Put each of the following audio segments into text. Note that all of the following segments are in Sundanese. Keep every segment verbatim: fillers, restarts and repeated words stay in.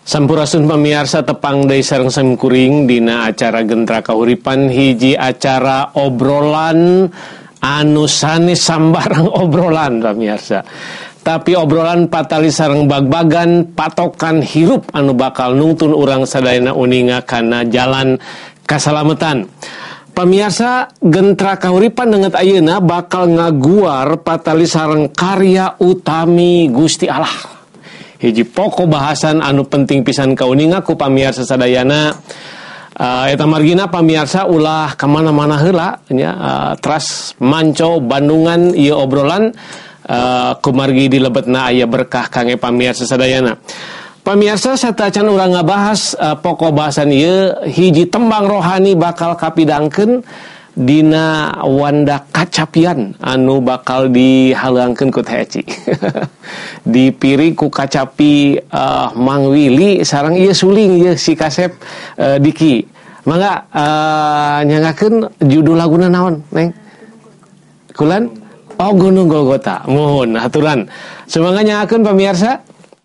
Sampurasun pamirsa tepang deui sareng samkuring dina acara Gentra Kahuripan, hiji acara obrolan anu sanes sambarang obrolan pamirsa. Tapi obrolan patali sareng bag-bagan patokan hirup anu bakal nungtun urang sadayana uninga kana jalan kasalametan. Pamirsa, Gentra Kahuripan dengan ayeuna bakal ngaguar patali sareng karya utami Gusti Allah. Hiji pokok bahasan anu penting pisan kauninga ku pamirsa sadayana. Uh, eta margina pamirsa ulah kamana-mana heula nya, uh, teras manco Bandungan ieu obrolan uh, kumargi di lebetna aya berkah kangge pamirsa sadayana. Pamirsa satacan urang ngabahas uh, pokok bahasan ieu, hiji tembang rohani bakal kapidangkeun dina wanda kacapian anu bakal dihalangkeun ku Teh Eci. Dipiri ku kacapi uh, Mang Willy sareng ieu suling ieu si Kasep uh, Diki. Mangga uh, nyangakeun judul laguna naon, Neng? Kulan? Oh, Gunung Golgota. Mohon aturan. Sumangga nyangakeun pamirsa.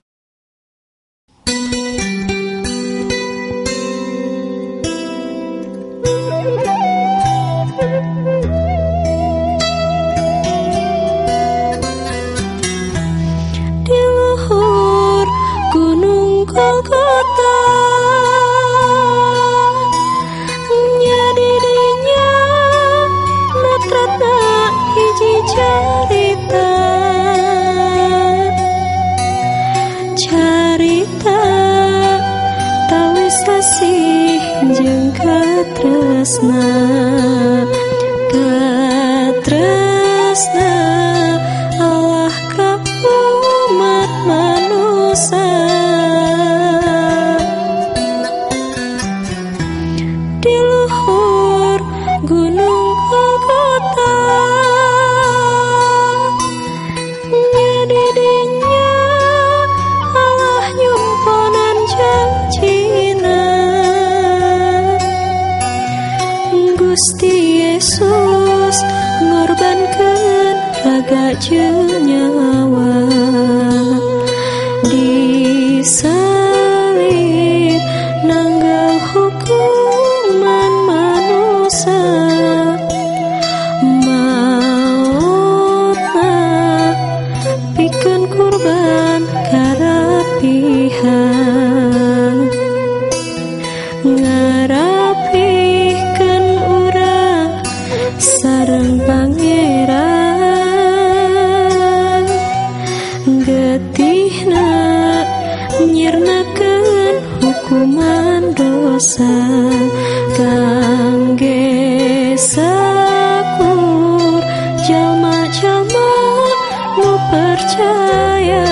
Golgota nyadidinya matratna hiji carita, carita tawis asih jeung katresna, katresna Allah ka umat manusia. Gunung Golgota nyadidinya Allah nyumponan janjina, Gusti Yesus ngorbankeun raga jeung nyawa disalib nanggal hukuman manusia. Mautna pikeun kurban karapihan, ngarapikeun urang sareng Pangeran, getihna nyirnakeun hukuman dosa kangge sakur jalma-jalma nu percaya.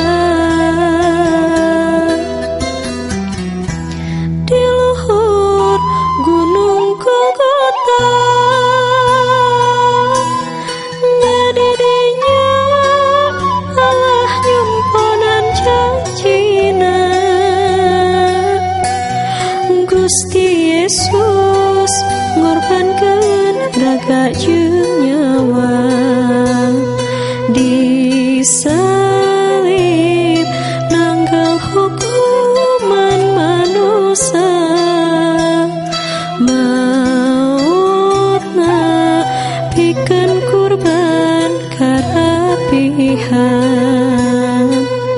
Di luhur Gunung Golgota nyadidinya Allah nyumponan janjina, Gusti Yesus ngorbankeun raga jeung nyawa disalib nanggal hukuman manusia. Mautna pikeun kurban karapihan,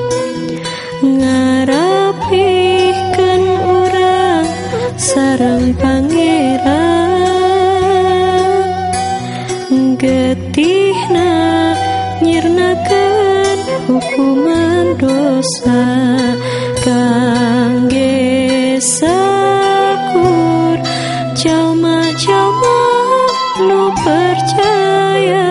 ngarapikeun urang sareng Pangeran, getihna nyirnakeun hukuman dosa kangge sakur jalma-jalma nu percaya.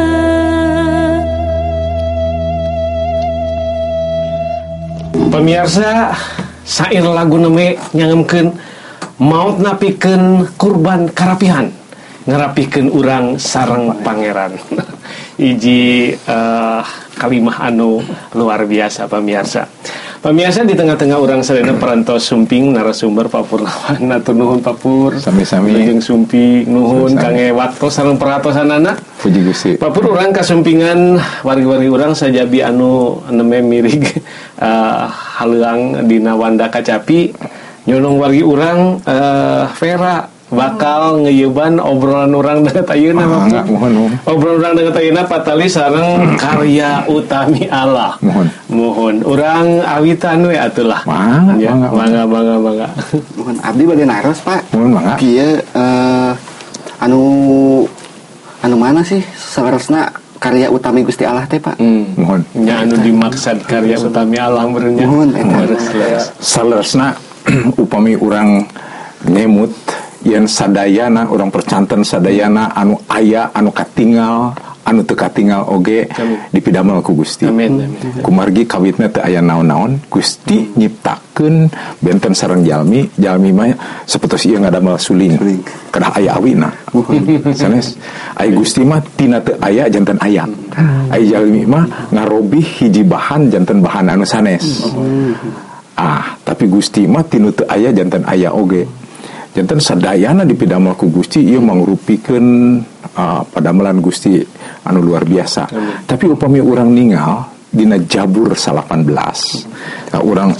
Pemirsa, sair lagu neme nyangemkeun mautna pikeun kurban karapihan, ngarapikeun urang sareng Pangeran. Iji uh, kalimah anu luar biasa pamirsa. Pemirsa, di tengah-tengah orang sadaya perantau sumping narasumber Pak Purnawan. Natur nuhun Pak Pur. Sami-sami. Lajeng sumping nuhun kangge waktu sareng perhatosanana. Puji Gusti. Pak Pur, urang kasumpingan wargi-wargi urang sajabi anu neme mirig uh, haleuang dina Wanda Kacapi nyolong wargi urang uh, Vera bakal ngeyeuban obrolan urang dekat ayeuna ah, enggak, mohon, mohon. Obrolan urang dekat ayeuna patali sareng karya utami Allah. Mohon. Mohon. Urang awitan we atulah. Mangga, ya, mangga, mangga, mangga, mangga. Mohon abdi bade naros, Pak. Mohon mangga. Kieu uh, anu anu mana sih saresna karya utami Gusti Allah teh, Pak? Hmm. Mohon. Nya anu dimaksud karya utami Allah beurnya. Mohon eta. Saleresna upami urang nyemut yen sadayana orang percanten sadayana anu aya anu katingal anu teu katingal oge dipidamel ku Gusti. Amin, amin. Kumargi kawitna teu aya naon-naon, Gusti nyiptakeun benten sareng jalmi, jalmi mah sapertos ieu ngadamel suling. Kedah aya awina. Sanes ai Gusti mah tina teu aya janten aya. Ai jalmi mah ngarobih hiji bahan janten bahan anu sanes. Ah, tapi Gusti mah tinu teu aya janten aya oge. Janten sadayana dipidamel ku Gusti ieu mangrupikeun uh, padamelan Gusti anu luar biasa. Amin. Tapi upami urang ningal dina Jabur salapan belas. Uh, urang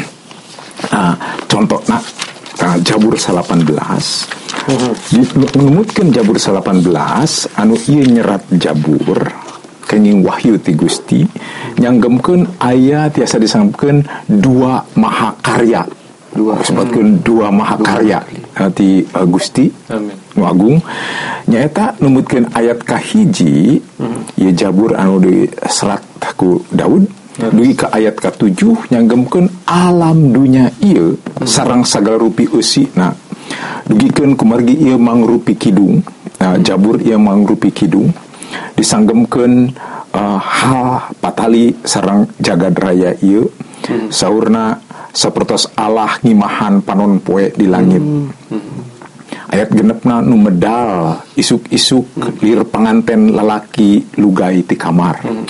uh, contohna uh, Jabur salapan belas. Numutkeun Jabur salapan belas anu ieu nyerat Jabur kenging wahyu ti Gusti nyanggemkeun aya tiasa disangkeun dua mahakarya. Dua sebutkeun dua mahakarya ti uh, Gusti nu agung nyaeta numutkeun ayat kahiji hmm. ieu Jabur anu diserat ku Daud yes. Dugi ka ayat katujuh nyanggemkeun alam dunya ieu hmm. sareng sagala rupi eusina dugikeun kumargi ieu mangrupi kidung uh, Jabur ieu mangrupi kidung disanggemkeun uh, hal patali sareng jagad raya ieu hmm. saurna sapertos Allah ngimahan panon poe di langit. Hmm. Ayat genepna nu medal isuk-isuk hmm. lir panganten lalaki lugai ti kamar. Hmm.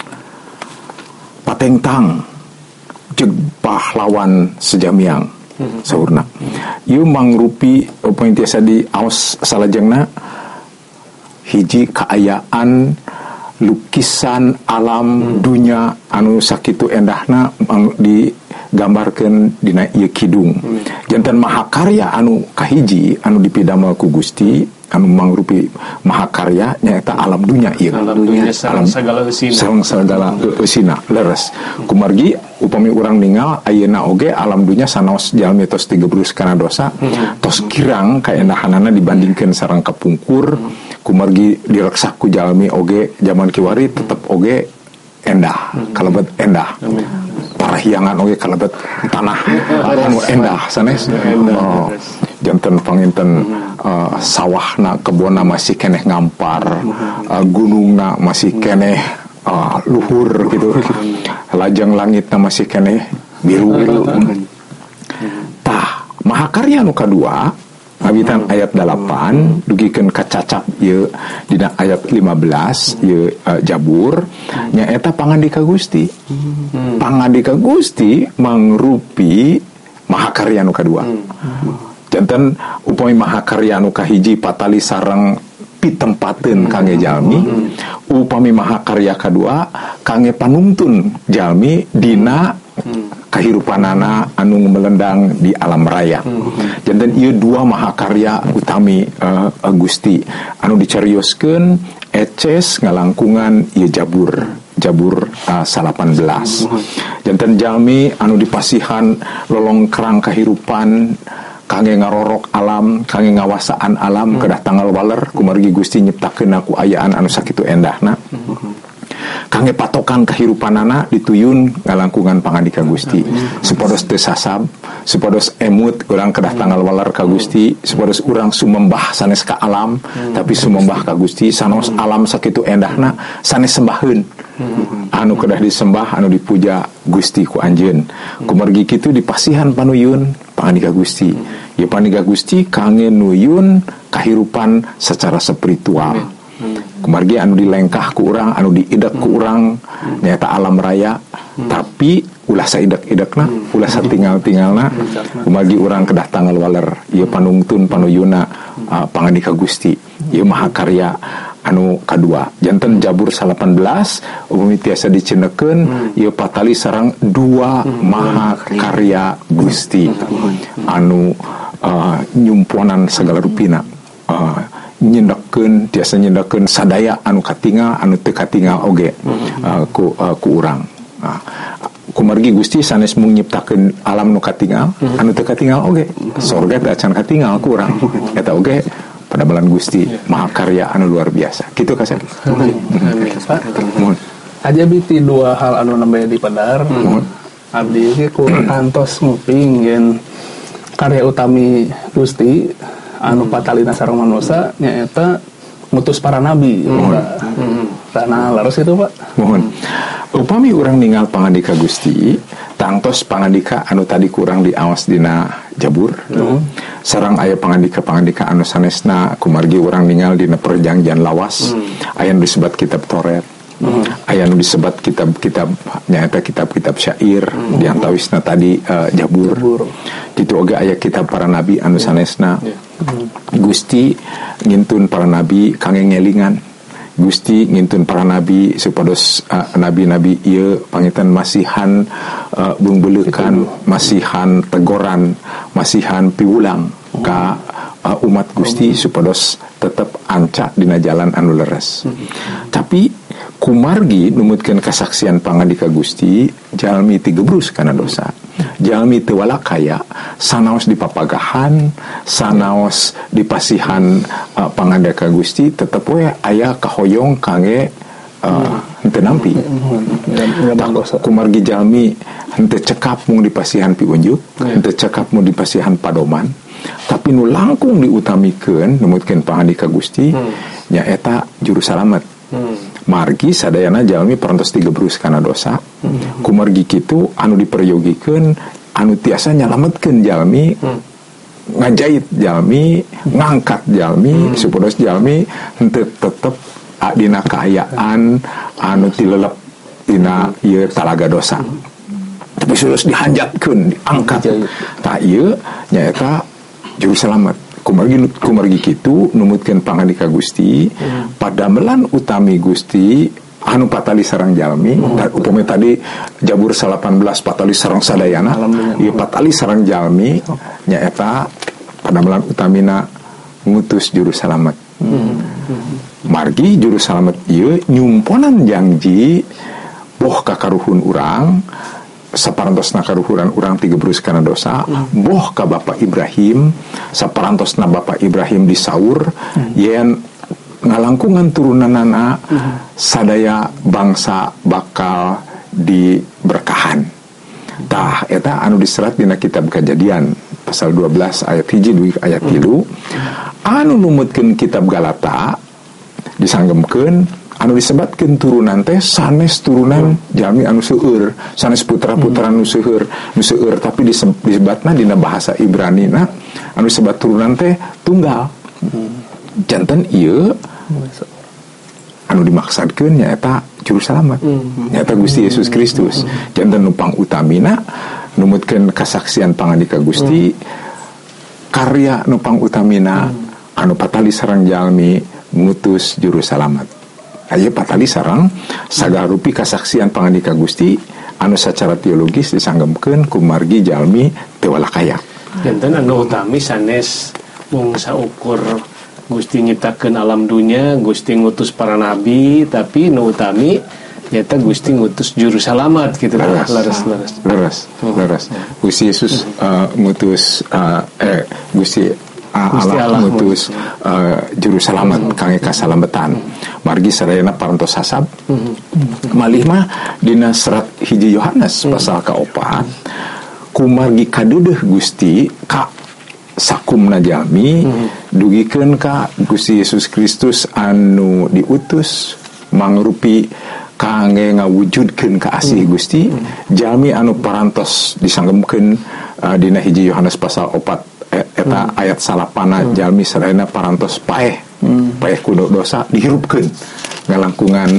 Patengtang jeung pahlawan sejamiang hmm. saurna. Ieu mangrupi poin tiasa di aos salajengna hiji kaayaan lukisan alam hmm. dunya anu sakitu endahna di gambarkeun dina ieu kidung. Hmm. Janten mahakarya anu kahiji anu dipidamel ku Gusti anu mangrupi mahakarya nyaeta alam dunya ieu. Alam dunya sareng sagala eusina. Sareng sagala eusina leres. Kumargi upami urang ningal ayeuna oge alam dunya sanaos jalmi tos tigebrus kana dosa, hmm. tos kirang kaendahanana dibandingkeun sareng kapungkur. Hmm. Kumargi direksak ku jalmi oge zaman kiwari tetep oge endah, hmm. kalebet endah. Amin. Parahiangan oge kalebet tanah anu endah sanes. Oh, janten panginten uh, sawahna kebonna masih keneh ngampar, uh, gunungna masih keneh uh, luhur gitu. Lajang langitna masih keneh biru. Tah, mahakarya nu kadua Awitan ayat delapan dugikeun kacacap ieu dina ayat lima belas ieu uh, Jabur nyaeta pangandika Gusti. Hmm. Pangandika Gusti mangrupi mahakarya nu kadua. Hmm. Janten upami mahakarya nu kahiji patali sareng pitempateun kangge jalmi, hmm. upami mahakarya kadua kangge panungtun jalmi dina hmm. kahirupanana anu melendang di alam raya. Mm-hmm. Janten ieu dua mahakarya utami uh, uh, Gusti anu dicarioskeun eces ngalangkungan ieu Jabur. Jabur uh, salapan belas. Mm-hmm. Janten jalmi anu dipasihan lolongkrang kahirupan kangge ngarorok alam, kangge ngawasaan alam mm-hmm. kedah tanggal waler kumargi Gusti nyiptakeun aku ayaan anu sakitu endahna. Mm-hmm. Kangge patokan kahirupanana dituyun ngalangkungan pangandika Gusti. Supados teu sasab, supados emut urang kedah tanggal waler ka Gusti, supados urang sumembah sanes ka alam, tapi sumembah ka Gusti sanos alam sakitu endahna sanes sembaheun. Anu kedah disembah, anu dipuja Gusti ku anjeun. Kumargi kitu dipasihan panuyun pangandika Gusti. Ya pangandika Gusti kangge nuyun kahirupan secara spiritual. Kumargi anu dilengkah ku urang, anu diidek ku urang nyaeta alam raya, hmm. tapi ulah saidek-idekna, ulah satinggal-tinggalna, kumagi urang kedah tanggal waler, ieu panungtun panuyuna uh, pangandika Gusti, ieu mahakarya anu kadua. Janten Jabur salapan belas umumi tiasa dicenekeun ieu patali sareng dua mahakarya Gusti anu uh, nyumponan segala rupina. Uh, nyendakeun tiasa nyendakeun sadaya anu katingal anu teu katingal oge uh, ku uh, ku urang. Nah, kumargi Gusti sanes mung nyiptakeun alam nu katingal anu teu katingal oge. Sorga teh acan katingal ku urang. Eta oge pada bulan Gusti mahakarya anu luar biasa. Kitu kasih. Amin. Mohon. Aja biti dua hal anu nembe di Padar. Abdi ge ku kantos nguping yen karya utami Gusti anu patalina sareng manusia nyaeta ngutus para nabi. Karena laras itu Pak. Mohon. Upami urang ningal pangandika Gusti, tangtos pangandika anu tadi kurang diawas dina Jabur. Mm. Sareng aya pangandika-pangandika anu sanesna kumargi urang ningal dina perjanjian lawas. Mm. Aya nu disebat kitab Toret. Mm. Aya nu disebat kitab-kitab nyaeta kitab-kitab syair mm. diantawisna tadi uh, Jabur. Jabur. Kitu oge aya kitab para nabi anu sanesna. Yeah. Mm. Gusti ngintun para nabi kangge ngelingan. Gusti ngintun para nabi supados uh, nabi-nabi ieu pangitan masihan uh, bungbeulekan, masihan tegoran, masihan piulang ka uh, umat Gusti supados tetep anca dina jalan anu leres. Tapi kumargi numutkeun kasaksian pangandika Gusti jalmi ti gebrus kana dosa. Jalmi teu walakaya sanaos dipapagahan, sanaos dipasihan uh, pangandika Gusti tetep we aya kahoyong kangge uh, henteu nampi. Kumargi jalmi henteu cekap mung dipasihan piunjuk, henteu cekap mung dipasihan padoman, tapi nu langkung diutamikeun numutkeun pangandika Gusti nyaeta juru salamet. Hmm. Margi sadayana jalmi parantos digebrus kana dosa. Hmm. Kumargi kitu anu diperyogikeun anu tiasa nyalametkeun jalmi, hmm. ngajait jalmi, hmm. ngangkat jalmi, hmm. supados jalmi henteu tetep dina kaayaan anu tilelep dina ieu talaga dosa. Hmm. Tapi sudah dihanjatkeun, diangkat. Tah ieu nyaeta juru salamet. Kumargi kumargi kitu numutkeun pangandika Gusti hmm. padamelan utami Gusti anu patali sareng jalmi hmm. upami tadi Jabur salapan belas patali sareng sadayana ieu patali sareng jalmi hmm. nyaeta padamelan utamina ngutus juru salamet. Hmm. Margi juru salamet ieu nyumponan janji boh kakaruhun urang saparantosna karuhuran urang tigebrus kana dosa, mm. boh ka Bapak Ibrahim saparantosna Bapak Ibrahim disaur mm. yen ngalangkungan turunanana mm. sadaya bangsa bakal diberkahan. Tah eta anu diserat dina kitab Kejadian pasal dua belas ayat hiji duwi ayat tilu. Anu numutkeun kitab Galata disanggemkeun anu disebatkeun turunan teh sanes turunan jalmi anu seueur, sanes putra-putra anu seueur, nu seueur tapi disebatna dina bahasa Ibranina anu disebat turunan teh tunggal. Janten ieu anu dimaksudkeun nyaeta juru salamet. Nyaeta Gusti Yesus Kristus. Janten numpang utamina numutkeun kasaksian pangandika Gusti karya numpang utamina anu patali sareng jalmi ngutus juru salamet. Ayo patali sarang sagarupi kasaksian pangandika Gusti anu secara teologis disanggemkeun kumargi jalmi teu walakaya. Janten anu utami sanes mung saukur Gusti nyiptakeun alam dunya, Gusti ngutus para nabi, tapi nu utami nyata Gusti ngutus juru salamet gitu kan. Leres leres. Leres. Leres. Gusti Yesus uh, ngutus uh, eh Gusti Uh, Allah ngutus uh, juru salamet mm-hmm. kangge kasalametan. Margi sadayana parantos hasab. Mm-hmm. Malih mah dina serat hiji Yohanes mm-hmm. pasal kaopat kumargi kadeudeuh Gusti ka sakumna jalmi mm-hmm. dugikeun ka Gusti Yesus Kristus anu diutus mangrupi kangge ngawujudkeun kaasih mm-hmm. Gusti mm-hmm. jalmi anu parantos disanggemkeun uh, dina hiji Yohanes pasal opat eta hmm. ayat salapana hmm. jalmi sadayana parantos paeh hmm. paeh kudu dosa dihirupkeun ngalangkungan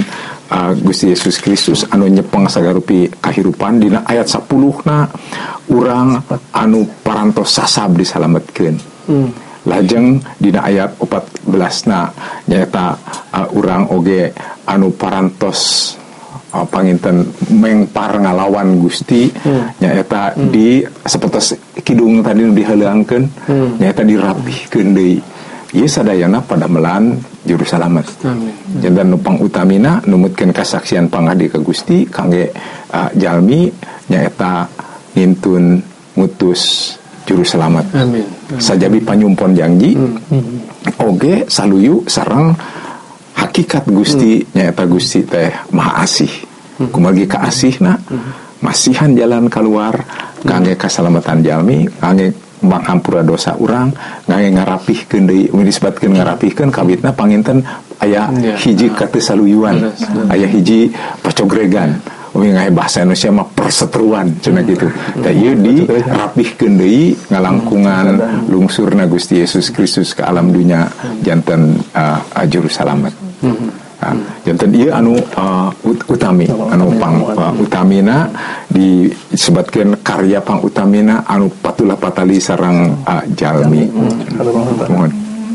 uh, Gusti Yesus Kristus anu nyepeng sagarupi kahirupan dina ayat sepuluh na urang anu parantos sasab disalametkeun. Hmm. Lajeng dina ayat empat belas na nyaeta uh, urang oge anu parantos uh, panginten mengpar ngalawan Gusti hmm. nyaeta hmm. di sapertos kidung tadi nu diheulangkeun hmm. nyaeta dirapihkeun deui. Ieu sadayana pada melan juru salamet. Amin. Jantan nu pangutamina numutkeun kasaksian pangadi ka Gusti kangge uh, jalmi nyaeta ngintun ngutus juru selamat. Amin. Sajabi panyumpon janji hmm. oge saluyu sareng hakikat Gusti hmm. nyaeta Gusti teh maha asih. Hmm. Kumargi kaasihna hmm. masihan jalan keluar kangge kasalamatan jalmi, kangge manghampura dosa urang, kangge ngarapihkeun deui, mun disebutkeun ngarapihkeun kawitna panginten aya yeah. hiji kateu saluyuan, aya hiji pacogregan. Umi ngahe bahasa Indonesia mah perseteruan cenah gitu. Da ieu dirapihkeun deui ngalangkungan lungsurna Gusti Yesus Kristus ke alam dunya janten uh, juru salamet. Nah, janten ieu anu uh, utami anu pang uh, utamina disebutkeun karya pang utamina anu patulah patali sareng uh, jalmi. Mohon.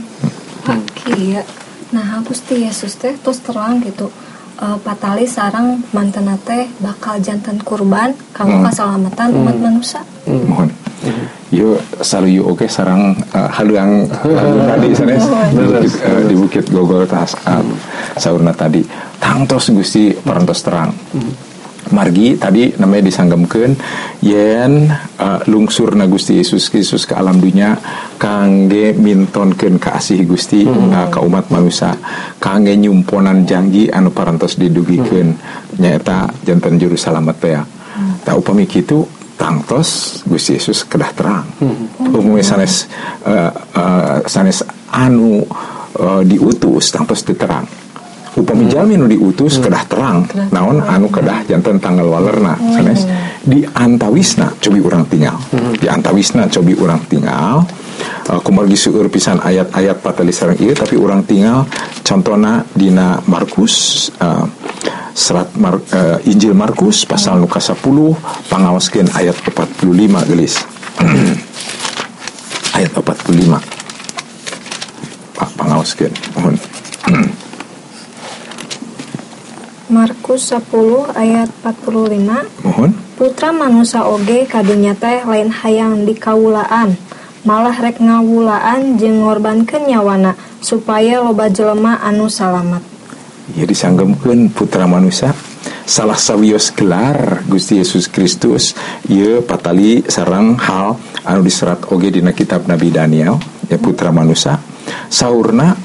Kieu nah Gusti Yesus teh tos terang gitu. Uh, patali sarang mantan teh bakal jantan kurban kanggo hmm. kasalamatan umat hmm. manusia. Hmm. Mohon. Yo saluyu oke sarang uh, haluang tadi sanes uh, di Bukit Golgota uh, saurna tadi tangtos Gusti parantos terang. Hmm. Margi tadi namanya disanggemkeun yen uh, lungsurna Gusti Yesus Kristus ke alam dunya kangge mintonkeun kaasih Gusti hmm. uh, ka umat manusia, kangge nyumponan janji anu parantos didugikeun hmm. nyaeta janten juru salamet teh. Hmm. Ta upami kitu tangtos Gusti Yesus kedah terang. Hmm. Umumnya sanes uh, uh, sanes anu uh, diutus tangtos diterang. Upami jalmi nu diutus kedah terang naon anu kedah janten tanggal walerna sanes di antawisna cobi urang tinggal di antawisna cobi urang tinggal uh, kumargi seueur pisan ayat-ayat patali sareng ieu tapi urang tinggal contona dina Markus uh, serat Mar, uh, Injil Markus pasal nu kasapuluh pangaoskeun ayat empat puluh lima geus ayat empat puluh lima pangaoskeun mohon. Markus sepuluh ayat empat puluh lima. Mohon. Putra manusia oge kadunya teh lain hayang dikawulaan, malah rek ngawulaan jeung ngorbankeun nyawana supaya loba jelema anu salamet. Ya disanggemkeun putra manusia salah sawios gelar Gusti Yesus Kristus ieu patali sareng hal anu diserat oge dina kitab Nabi Daniel ya putra manusia saurna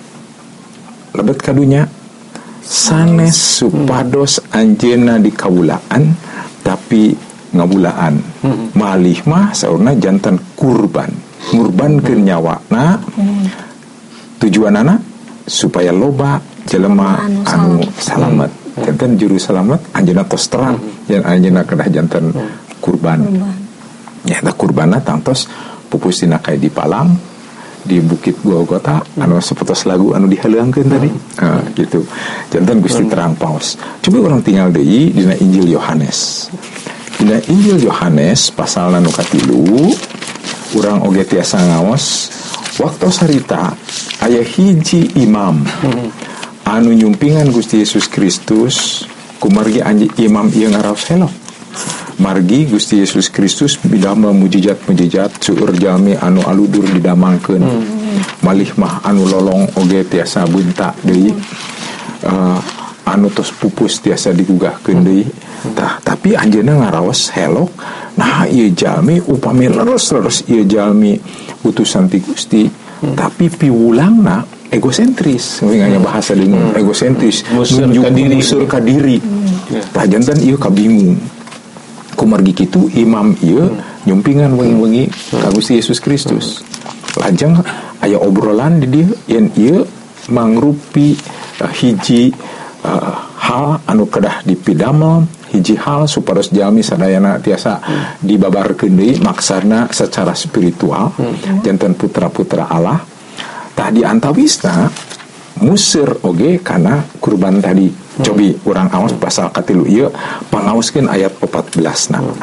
lebet kadunya sanes supados anjeunna dikawulaan tapi ngabulaan hmm. malih mah saurna jantan kurban ngurbankeun nyawana hmm. tujuanana supaya loba jelema anu, anu salamet hmm. jantan juru salamet anjeunna tos terang hmm. yen anjeunna kedah jantan hmm. kurban ya da kurbanna tangtos pupus dina kae di palang di Bukit Golgota hmm. anu sapertos lagu anu diheulangkeun tadi hmm. uh, gitu janten Gusti terang paos. Coba orang tinggal deui dina Injil Yohanes. Dina Injil Yohanes pasal nu katilu urang oge tiasa ngaos waktu sarita aya hiji imam hmm. anu nyumpingan Gusti Yesus Kristus kumargi anji imam ieu ngaraos helok margi Gusti Yesus Kristus bidamel mujizat-mujizat seueur jalmi anu aludur didamangkeun hmm. malih mah anu lolong oge tiasa bunta deui uh, anu tos pupus tiasa digugahkeun deui tah tapi anjeunna ngaraos helok nah ieu jalmi upami leres-leres ieu jalmi utusan ti Gusti hmm. tapi piwulangna egosentris nganya bahasa dengan hmm. egosentris nunjuk musur ka diri hmm. tah janten ieu kabingung kumargi kitu imam ieu hmm. nyumpingan wengi-wengi ka Gusti Yesus Kristus. Lajeng aya obrolan di dieu yen ieu mangrupi uh, hiji uh, hal anu kedah dipidamel, hiji hal supados jalmi sadayana tiasa hmm. dibabarkeun deui maksana secara spiritual hmm. janten putra-putra Allah. Tah di antawisna museur oge kana kurban tadi Cobi urang aos pasal katilu ieu pangaoskeun ayat empat belas na.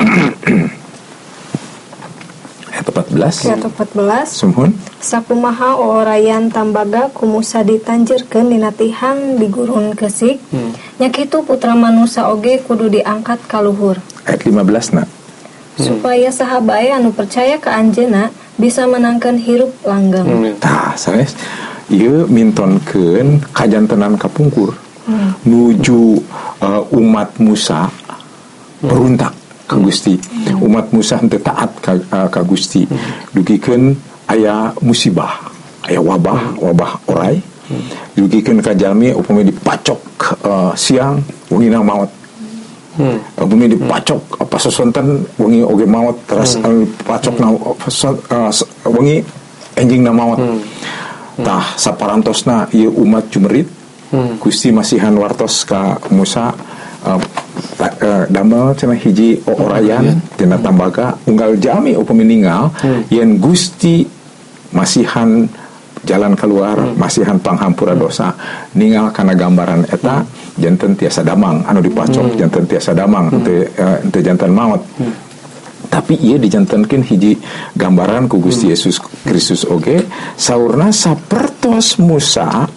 Ayat empat belas. Ayat empat belas. Sumhun. Sakumaha orayan tambaga ku Musa ditanjirkeun dina tihang di gurun Kesik. Hmm. Nya kitu putra manusia oge kudu diangkat ka luhur. Ayat lima belas na. Supaya sahabae anu percaya ka anjeunna bisa menangkan hirup langgeng. Hmm. Tah, sanes ieu mintonkeun kajantenan kapungkur. Hmm. Nuju uh, umat Musa beruntak ka Gusti. Hmm. Umat Musa henteu taat ka, uh, ka Gusti. Hmm. Dugikeun aya musibah, aya wabah, wabah orai. Hmm. Dugikeun ka jalmi upami dipacok uh, siang wengina maot. Hmm. Upami dipacok apa sesonten wengi oge maot teras hmm. pacok na uh, wengi enjingna maot. Hmm. Tah saparantosna ieu umat jumerit. Hmm. Gusti masihan wartos ka Musa uh, uh, damel cenah hiji orayan tina tambaga unggal jami upami ninggal hmm. yen Gusti masihan jalan keluar hmm. masihan panghampura dosa ninggal kana gambaran eta hmm. janten tiasa damang anu dipacok hmm. janten tiasa damang hmm. teu uh, teu janten maot. Hmm. Tapi ieu dijantenkeun hiji gambaran ku Gusti Yesus Kristus oge saurna sapertos Musa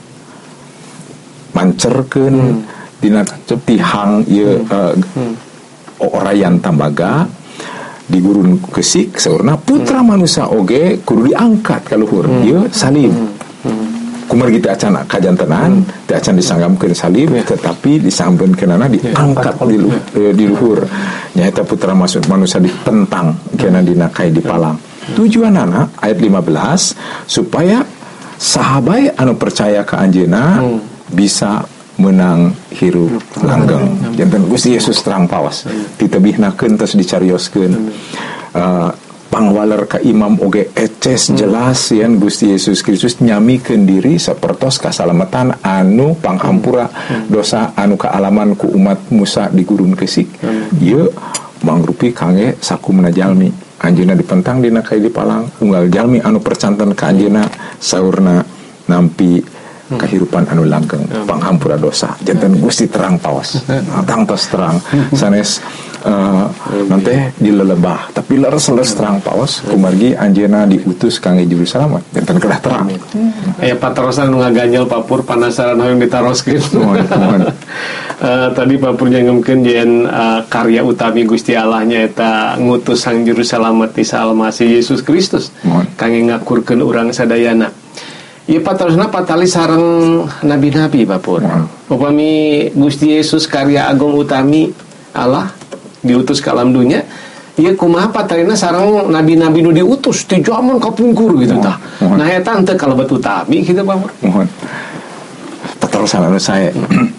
mancerkeun hmm. dina tihang ieu hmm. uh, hmm. orayan tambaga di gurun Kesik saurna putra hmm. manusia oge kudu diangkat ka luhur hmm. ieu salib. Hmm. Hmm. Kumargi teh acan kajantenan hmm. teh acan disanggamkeun salib yeah. tetapi disanggamkeunana diangkat yeah. di, lu, eh, di luhur nyaeta putra manusia ditentang kana dina kai dipalang. Hmm. Tujuanana ayat lima belas supaya sahabat anu percaya ka anjeunna hmm. bisa menang hirup langgeng. Janten Gusti Yesus terang pawas ditebihnakeun tos dicarioskeun uh, pangwaler ka imam oge eces jelas yen Gusti Yesus Kristus nyamikeun diri sapertos kasalamatan anu panghampura dosa anu kaalaman ku umat Musa di gurun Kesik. Ieu mangrupi kangge sakumna jalmi anjeunna dipentang dina kai dipalang unggal jalmi anu percanten ka anjeunna saurna nampi kehidupan anu langgeng hmm. panghampura dosa janten Gusti terang pawas tangtos terang sanes uh, nanti dilelebah tapi leres-leres terang pawas kumargi anjeunna diutus kangge juru selamat janten kedah terang aya patrosan nu ngaganjel papur panasaran hoyong ditaroskeun mohon uh, tadi papur nyangemkeun yen uh, karya utami Gusti Allah nyaeta ngutus sang juru selamat Isa Almasih Yesus Kristus kangge ngakurkeun urang sadayana. Ieu patrosna patali sareng nabi-nabi Bapur. Upami Gusti Yesus karya agung utami Allah diutus ka alam dunya, ieu kumaha patalina sareng nabi-nabi nu diutus ti jaman kapungkur gitu tah. Nah eta teu kalebet utami kitu Bapur. Mohon. Patrosan anu sae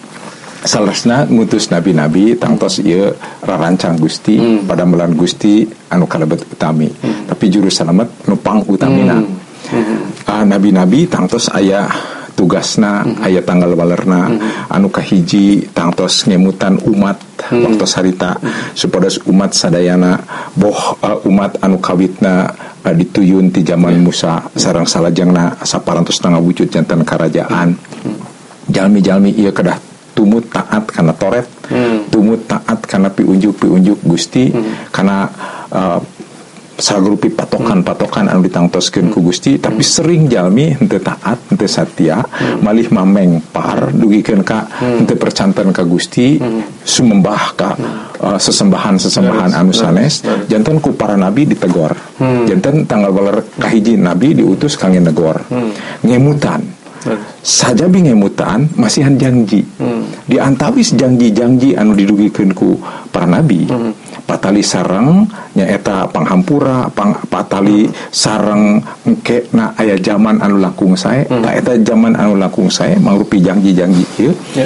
salesna ngutus nabi-nabi tangtos ieu rarancang Gusti hmm. pada melan Gusti anu kalebet utami. Hmm. Tapi juru selamat nu pang utamina. Hmm. Mm-hmm. Uh, nabi-nabi tangtos aya tugasna mm-hmm. aya tanggal walerna mm-hmm. anu kahiji tangtos ngemutan umat mm-hmm. waktu harita mm-hmm. supados umat sadayana boh uh, umat anu kawitna uh, dituyun ti zaman mm-hmm. Musa sareng salajengna saparantos ngawujud janten karajaan mm-hmm. jalmi-jalmi ieu kedah tumut taat kana Toret mm-hmm. tumut taat kana piunjuk-piunjuk Gusti mm-hmm. kana uh, sagrupi patokan-patokan anu ditangtoskeun ku Gusti tapi sering jalmi henteu taat henteu satia malih mamengpar dugikeun ka henteu percanten ka Gusti sumembah ka uh, sesembahan-sesembahan anu sanes janten ku para nabi ditegor janten tanggal baler kahiji nabi diutus kangge negor ngemutan saja bingemutan masihan janji di antawis janji-janji anu didugikeun ku para nabi patali sareng nyaeta panghampura pang, patali sareng engke na aya zaman anu langkung sae hmm. ta eta zaman anu langkung sae mangrupi janji-janji ieu yeah.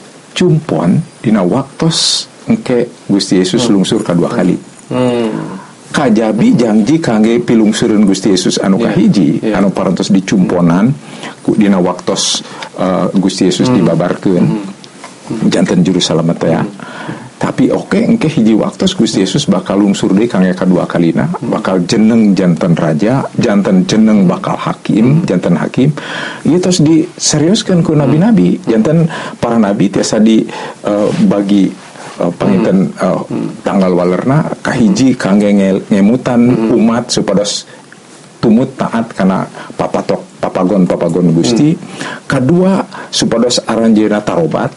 cumpon dina waktos engke Gusti Yesus hmm. lungsur kadua kali hmm. kajabi janji kangge pilungsureun Gusti Yesus anu yeah. kahiji yeah. anu parantos dicumponan ku dina waktos uh, Gusti Yesus hmm. dibabarkeun hmm. janten juru selamat ya hmm. Tapi oke engke hiji waktu Gusti Yesus bakal lungsur deui kangge kadua kalina, bakal jeneng janten raja, janten jeneng bakal hakim, janten hakim. Ieu tos diseriuskeun ku nabi-nabi, janten para nabi tiasa di uh, bagi uh, panginten uh, tanggal walerna kahiji kangge nge- ngemutan umat supados tumut taat kana papatok papagon papagon Gusti. Kadua supados aranjeuna tarobat.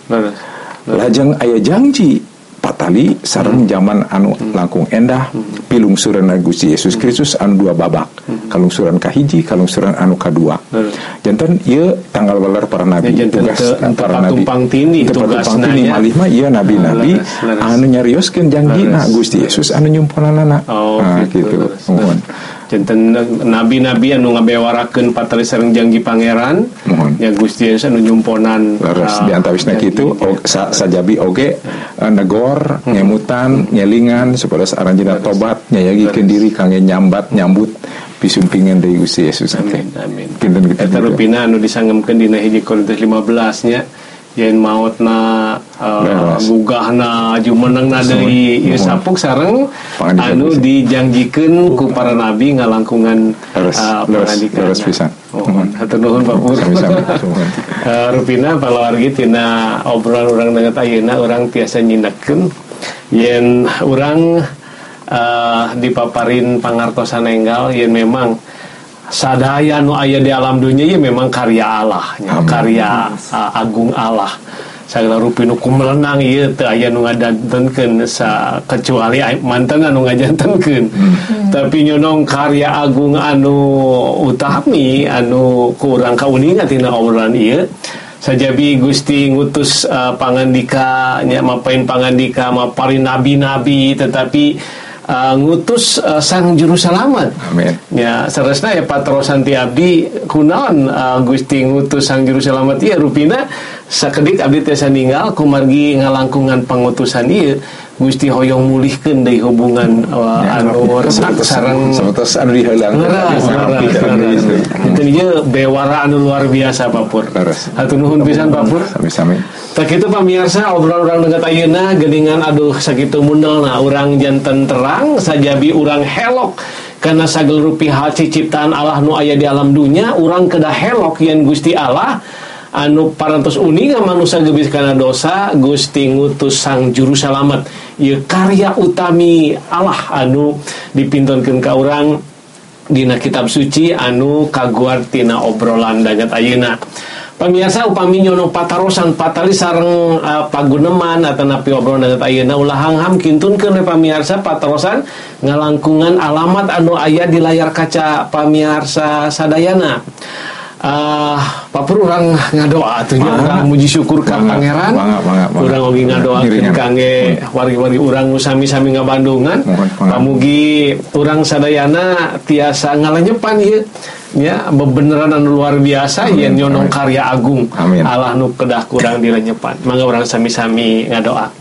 Lajeng aya janji patali sareng zaman anu langkung endah pilungsuran Gusti Yesus Kristus anu dua babak, kalungsuran kahiji, kalungsuran anu kadua. Janten ieu tanggal weler para nabi, ya, tugas te, para nabi tumpang tindih tugasna nya malih mah ieu nabi-nabi anu nyarioskeun janjina Gusti Yesus anu nyumpunanana. Oh, nah, gitu. Mohon. Janten nabi-nabi anu ngabewarakeun patali sareng janji pangeran, nya Gusti Yesus anu nyumponan leres uh, di antawisna kitu sa, sajabi oge uh, negor ngemutan nyelingan supados aranjeunna tobat nyayagikeun diri kangge nyambat nyambut pisumpingan dari Gusti Yesus. Amin. Amin. Kinten kita eta rupina anu disangemkeun dina hiji Korintus lima belas nya yen maotna uh, gugahna jumenengna deui ieu sapuk sareng anu dijanjikeun ku para nabi ngalangkungan uh, pangandikan. Oh, hatur nuhun Pak Pur. uh, Rupina paluargi tina obrolan urang dengan ayeuna urang tiasa nyindekeun yen urang uh, dipaparin pangartosan enggal yen memang sadaya nu aya di alam dunia ya memang karya Allah, ya, karya uh, agung Allah. Sagala rupi nu kumelenang ieu teu aya nu ngadantenkeun sa kecuali manten anu ngajantenkeun. Hmm. Tapi nyonong karya agung anu utami anu ku urang kauningan tina obrolan ieu. Sajabi Gusti ngutus uh, pangandika nya mapain pangandika maparin nabi-nabi tetapi Uh, ngutus uh, sang juru selamat. Amin. Ya saresna ya patrosan ti abdi kunaon uh, Gusti ngutus sang juru selamat ieu rupina sakedik abdi tiasa ninggal kumargi ngalangkungan pangutusan ieu Gusti hoyong mulihkeun deui hubungan uh, ya, anu resak sareng sapertos anu diheulangkeun. Itu ieu bewara anu luar biasa Pak Pur. Hatur nuhun pisan Pak Pur. Sami-sami. Tak kitu pamirsa obrolan urang dengan ayeuna geuningan aduh sakitu mundelna urang janten terang sajabi urang helok karena sagel rupi hal ciptaan Allah nu aya di alam dunia urang kedah helok yen Gusti Allah anu parantos uningan manusia gebis kana dosa Gusti ngutus sang juru selamat ieu karya utami Allah anu dipintonkeun ka urang dina kitab suci anu kaguar tina obrolan dagat ayeuna. Pamirsa upami nyono patarosan patali sareng uh, paguneman atanapi obrolan dagat ayeuna ulah hangham kintunkeun we pamirsa patarosan ngalangkungan alamat anu aya di layar kaca pamirsa sadayana. Uh, Pak Pur urang ngadoa atuh nya urang muji syukur ka pangeran. Urang oge ngadoakeun kangge wargi-wargi urang sami-sami ngabandungan. Pamugi urang sadayana tiasa ngalenyepan ieu nya bebeneran anu luar biasa yen nyonong karya agung. Amin. Allah nu kedah kurang dilenyepan. Mangga urang sami-sami ngadoa.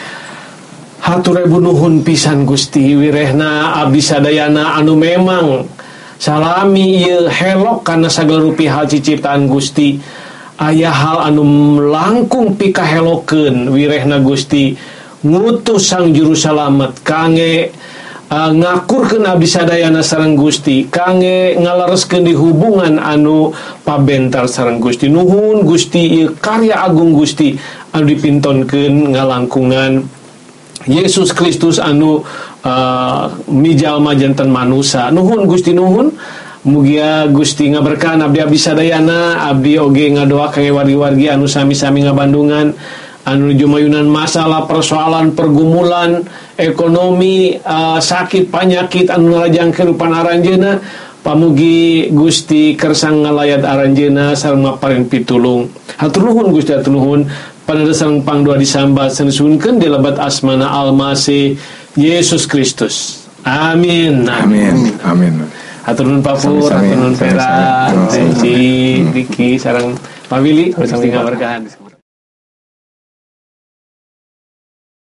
Hatur rebu nuhun pisan Gusti wirehna abdi sadayana anu memang salami ieu helok kana sagala rupi hal ciptaan Gusti aya hal anu langkung pikahelokeun wirehna Gusti ngutus sang juru selamat kangge uh, ngakurkeun abdi sadayana sareng Gusti kangge ngalereskeun di hubungan anu pabentar sareng Gusti nuhun Gusti ieu karya agung Gusti anu dipintonkeun ngalangkungan Yesus Kristus anu uh, mijalma janten manusia nuhun Gusti nuhun mugia Gusti ngaberkahan abdi-abdi sadayana abdi oge ngadoa kangge wargi-wargi anu sami-sami ngabandungan anu jumayunan masalah persoalan pergumulan ekonomi uh, sakit penyakit anu ngalajangkeun rupan aranjeuna pamugi Gusti kersang ngalayat aranjeuna sareng maparing pitulung hatur nuhun Gusti hatur nuhun panadesang pangdoa disambat sensunkeun di lebat asmana Almasih Yesus Kristus. Amin. Amin. Amin. Hatur nuhun Pak Pur, hatur nuhun Vera, Deci, Diki sareng Pak Willy, sami ngaberkahan.